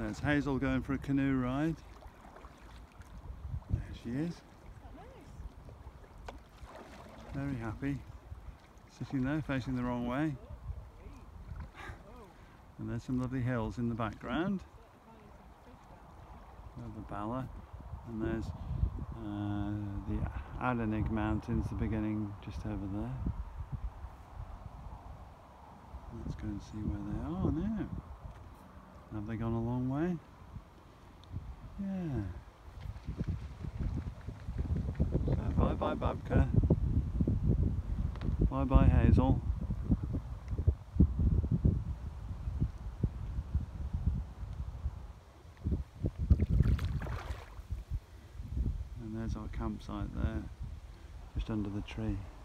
There's Hazel going for a canoe ride. There she is. Very happy. Sitting there facing the wrong way. And there's some lovely hills in the background. Over Bala. And there's the Adanig Mountains, the beginning just over there. Let's go and see where they are now. Have they gone a long way? Yeah. So bye bye Babka. Bye bye Hazel. And there's our campsite there, just under the tree.